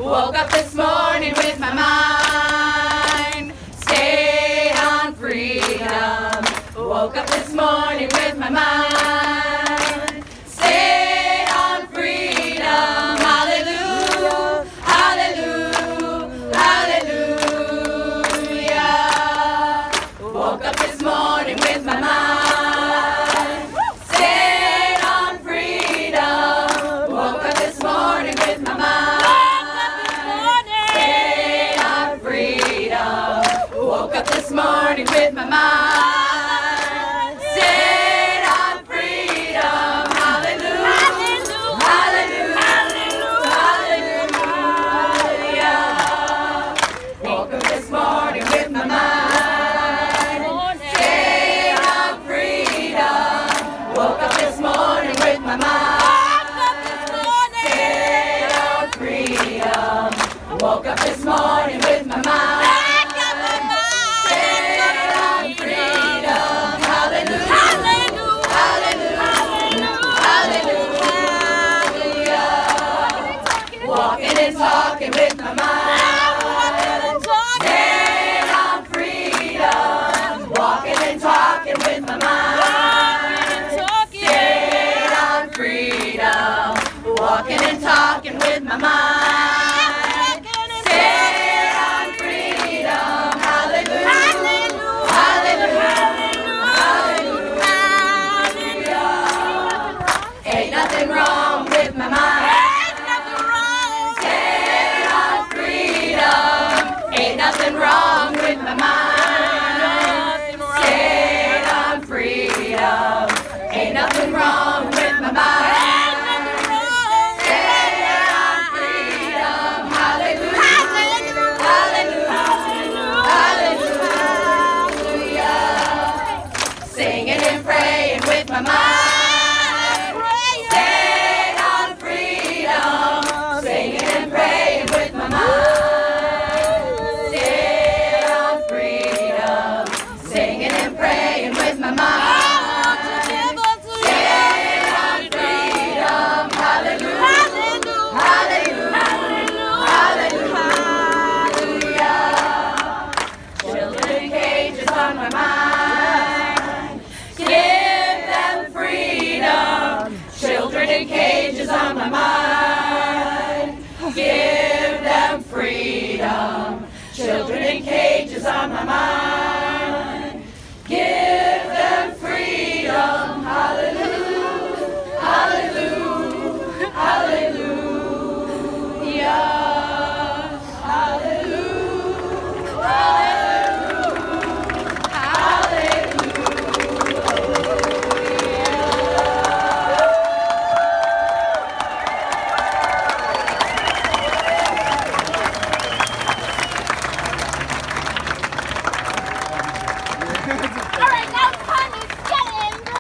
Woke up this morning with my mind stayed on freedom. Woke up this morning with my mind stayed on freedom. Hallelujah, hallelujah, hallelujah. Woke up this morning with my mind stayed on freedom. Woke up this morning with my mind stayed on freedom. Woke up this morning with my mind stayed on freedom. Hallelujah, hallelujah, hallelujah. Woke up this morning with my mind stayed on freedom. Woke up this morning with my mind stayed on freedom. Woke up this morning with my mind stayed on freedom. Hallelujah, hallelujah, hallelujah. Walking and talking with my mind stayed on freedom. Walking and talking with my mind stayed on freedom. Walking and talking with my mind stayed on freedom. Hallelujah, hallelujah, hallelujah. Ain't nothing wrong with my mind stayed on freedom. Ain't nothing wrong with my mind stayed on freedom. Ain't nothing wrong with my mind stayed on freedom. Hallelujah, hallelujah, hallelujah. Singing and praying with my mind stayed on freedom. Singing and praying with my mind stayed on freedom. Singing and praying with my mind stayed on freedom. Hallelujah, hallelujah, hallelujah. Children in cages on my mind, give them freedom. Children in cages on my mind, give them freedom. Children in cages on my mind.